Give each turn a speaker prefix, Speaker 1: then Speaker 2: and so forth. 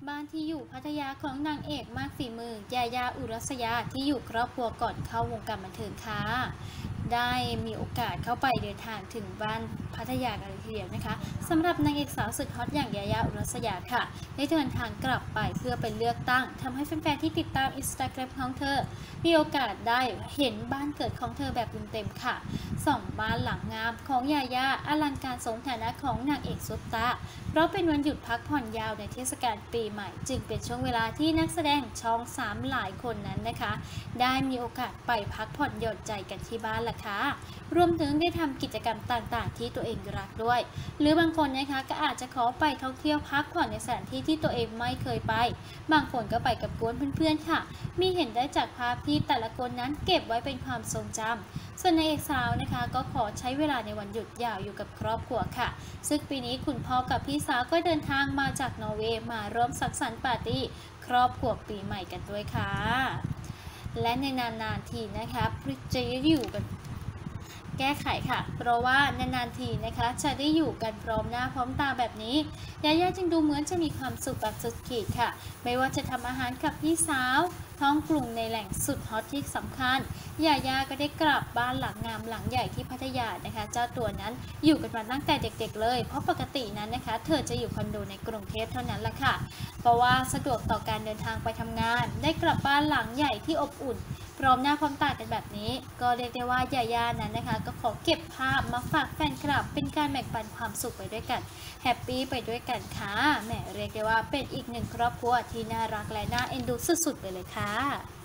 Speaker 1: บ้านที่อยู่พัทยาของนางเอกมากฝีมือยายาอุรัสยาที่อยู่ครอบครัวก่อนเข้าวงการบันเทิงค่ะได้มีโอกาสเข้าไปเดินทางถึงบ้านพัทยากันเลยทีเดียวนะคะสำหรับนางเอกสาวสุดฮอตอย่างยายาอุรัสยาค่ะได้เดินทางกลับไปเพื่อไปเลือกตั้งทำให้แฟนๆที่ติดตามอินสตาแกรมของเธอมีโอกาสได้เห็นบ้านเกิดของเธอแบบเต็มๆค่ะส่องบ้านหลังงามของยายาอลังการสมฐานะของนางเอกซุปตาเพราะเป็นวันหยุดพักผ่อนยาวในเทศกาลปีใหม่จึงเป็นช่วงเวลาที่นักแสดงช่อง3หลายคนนั้นนะคะได้มีโอกาสไปพักผ่อนหย่อนใจกันที่บ้านล่ะค่ะรวมถึงได้ทำกิจกรรมต่างๆที่ตัวเองรักด้วยหรือบางคนนะคะก็อาจจะขอไปท่องเที่ยวพักผ่อนในสถานที่ที่ตัวเองไม่เคยไปบางคนก็ไปกับกวนเพื่อนๆค่ะมีเห็นได้จากภาพที่แต่ละคนนั้นเก็บไว้เป็นความทรงจำส่วนนางเอกสาวนะคะก็ขอใช้เวลาในวันหยุดยาวอยู่กับครอบครัวค่ะซึ่งปีนี้คุณพ่อกับพี่สาวก็เดินทางมาจากนอร์เวย์มาร่วมสังสรรค์ปาร์ตี้ครอบครัวปีใหม่กันด้วยค่ะและในนานๆทีนะคะจะอยู่กันแก้ไขค่ะเพราะว่านานๆทีนะคะจะได้อยู่กันพร้อมหน้าพร้อมตาแบบนี้ยาย่าจึงดูเหมือนจะมีความสุขแบบสุดขีดค่ะไม่ว่าจะทำอาหารกับพี่สาวท้องกรุงในแหล่งสุดฮอตที่สำคัญยาย่าก็ได้กลับบ้านหลังงามหลังใหญ่ที่พัทยานะคะเจ้าตัวนั้นอยู่กันมาตั้งแต่เด็กๆเลยเพราะปกตินั้นนะคะเธอจะอยู่คอนโดในกรุงเทพเท่านั้นแหละค่ะเพราะว่าสะดวกต่อการเดินทางไปทำงานได้กลับบ้านหลังใหญ่ที่อบอุ่นพร้อมหน้าพร้อมตากันแบบนี้ก็เรียกได้ว่ายาย่านั้นนะคะก็ขอเก็บภาพมาฝากแฟนคลับเป็นการแบ่งปันความสุขไปด้วยกันแฮปปี้ไปด้วยกันค่ะแหมเรียกได้ว่าเป็นอีกหนึ่งครอบครัวที่น่ารักและน่าเอ็นดูสุดๆไปเลยค่ะ